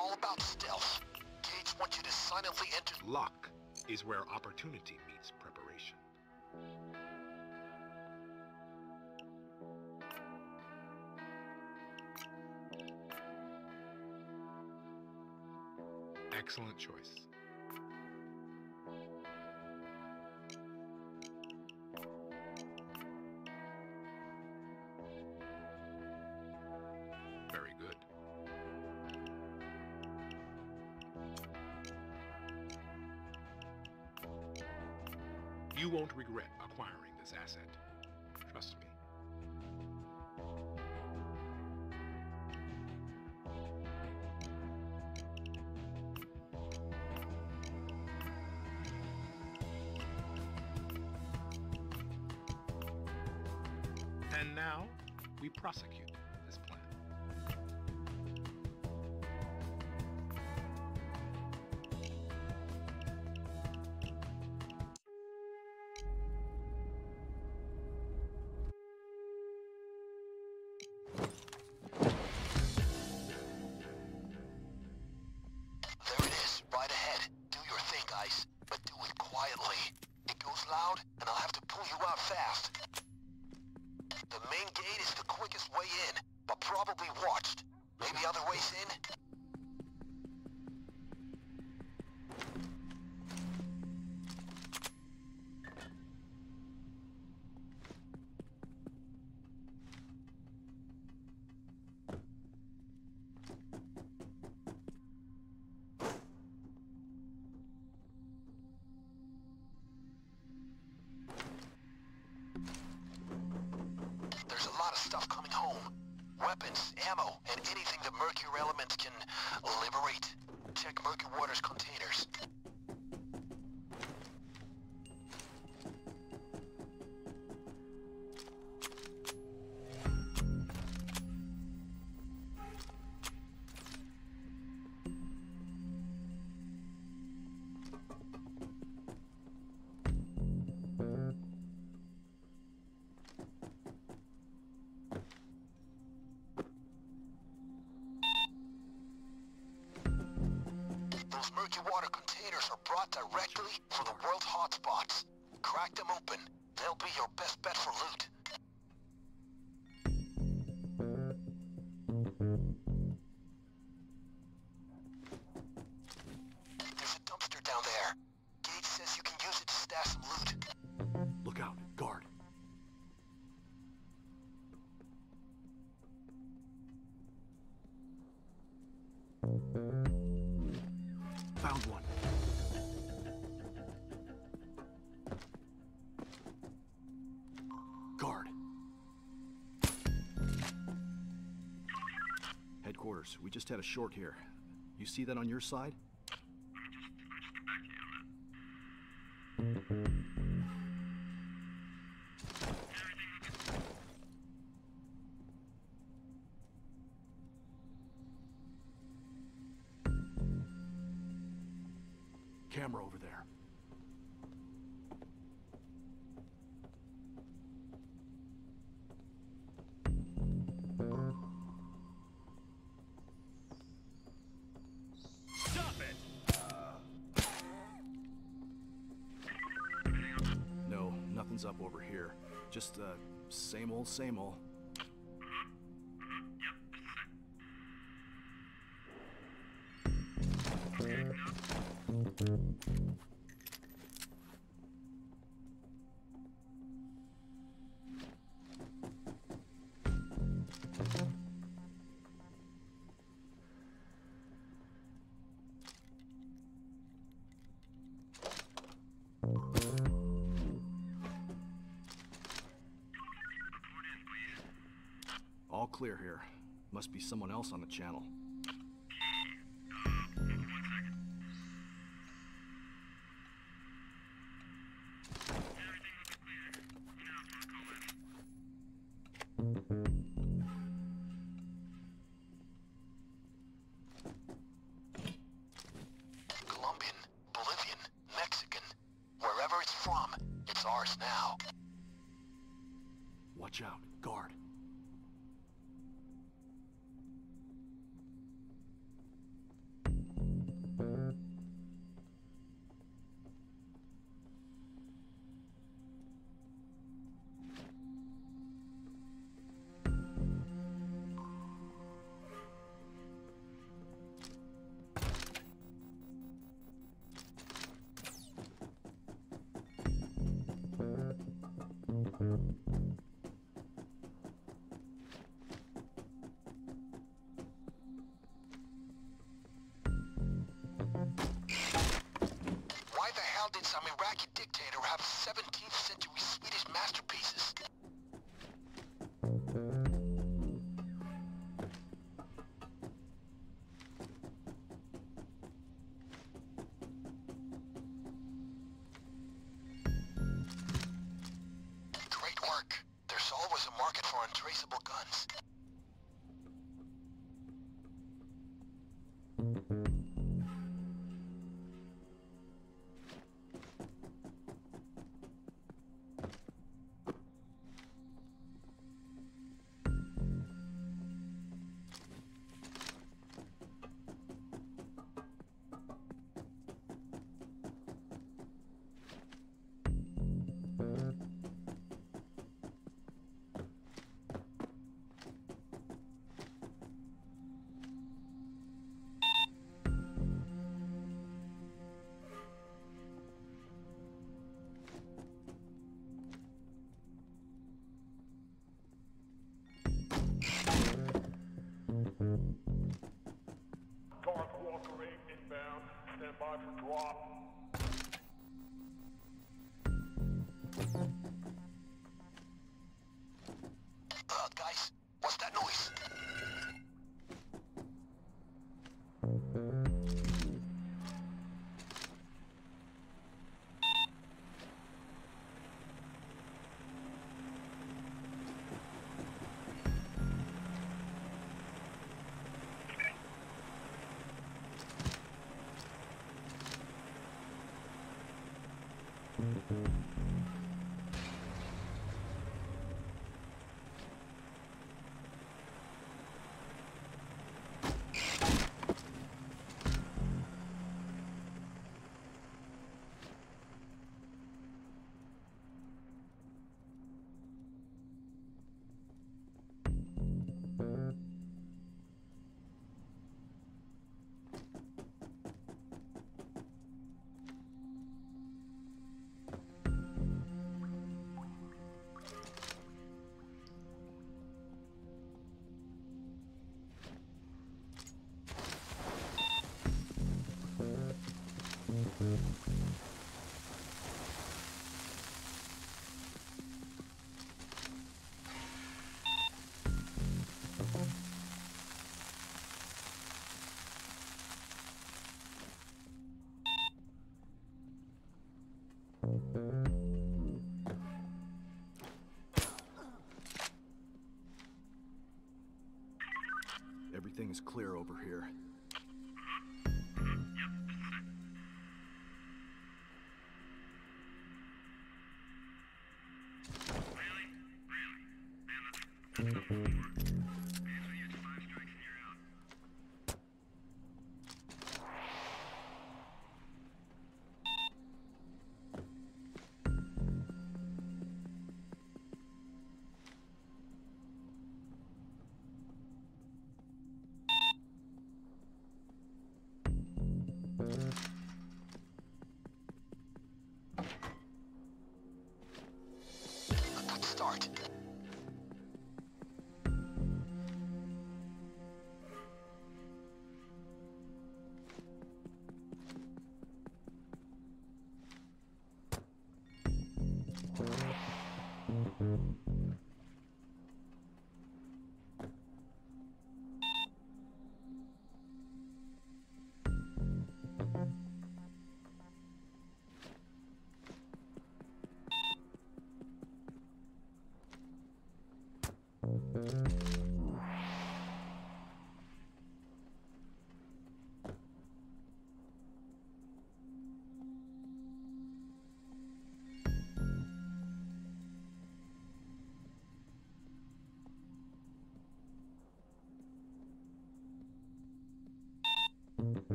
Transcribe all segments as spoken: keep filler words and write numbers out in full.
all about stealth. Gates wants you to silently enter... Luck is where opportunity meets preparation. Excellent choice. Very good. You won't regret acquiring this asset. Trust me. And now, we prosecute this plan. There it is, right ahead. Do your thing, guys, but do it quietly. It goes loud, and I'll have to pull you out fast. The main gate is the quickest way in, but probably watched. Maybe other ways in? There's a lot of stuff coming home. Weapons, ammo, and anything the Mercury element can liberate. Check Mercury Water's containers. Those Mercury Water containers are brought directly from the world's hotspots. Crack them open. They'll be your best bet for loot. There's a dumpster down there. Gage says you can use it to stash some loot. Look out, guard. Found one. Guard. Headquarters, we just had a short here. You see that on your side? Camera over there. Stop it! No, nothing's up over here. Just, uh, same old, same old. All clear here. Must be someone else on the channel. Colombian, Bolivian, Mexican. Wherever it's from, it's ours now. Watch out, guard. Dark Walker eight inbound. Stand by for drop. Uh, guys, what's that noise? Everything is clear over here. A good start.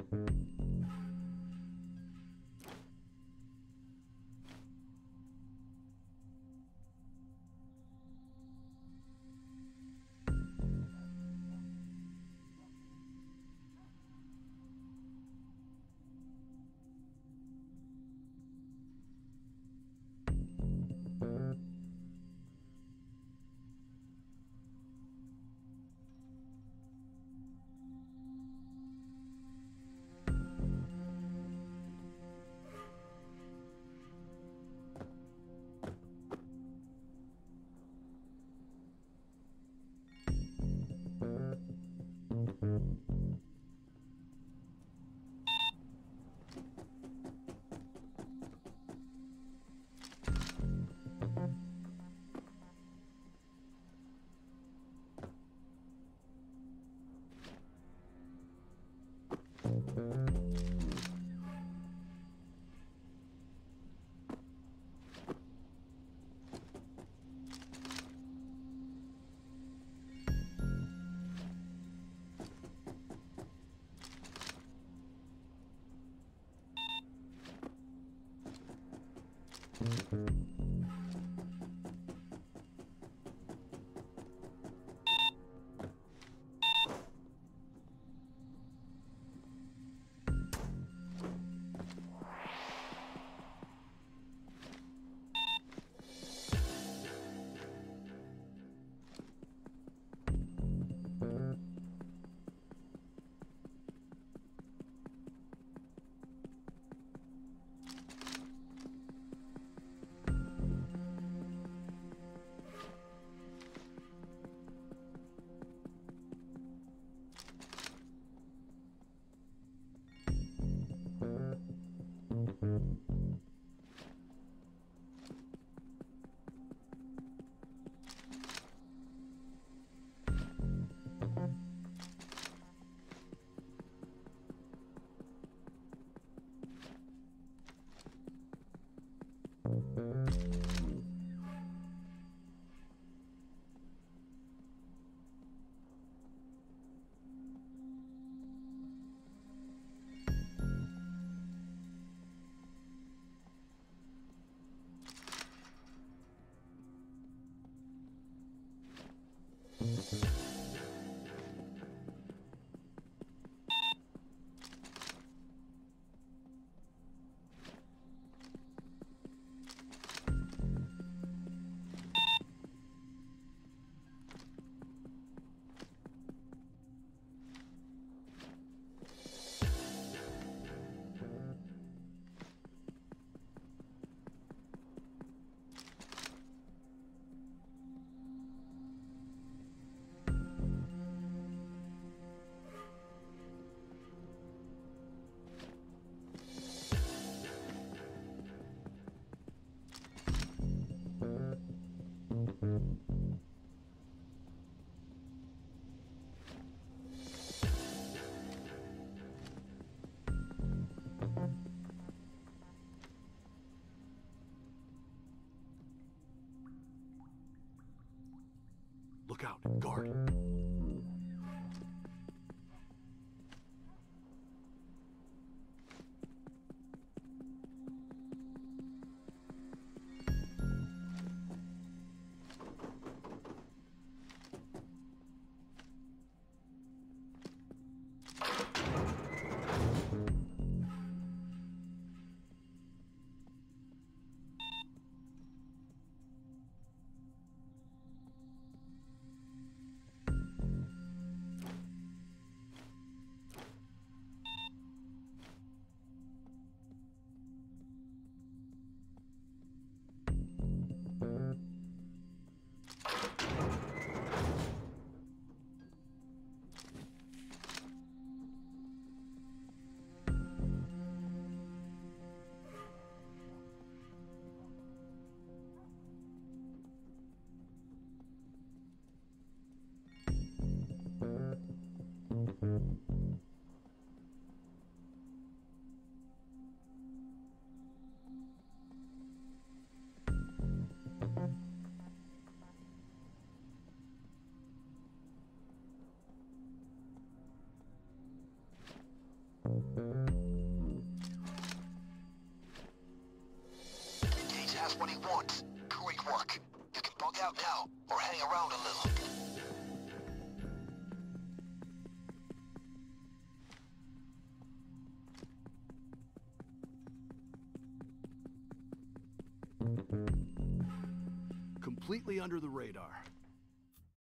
Look out, guard. just what he wants. Great work. You can bug out now, or hang around a little. Completely under the radar.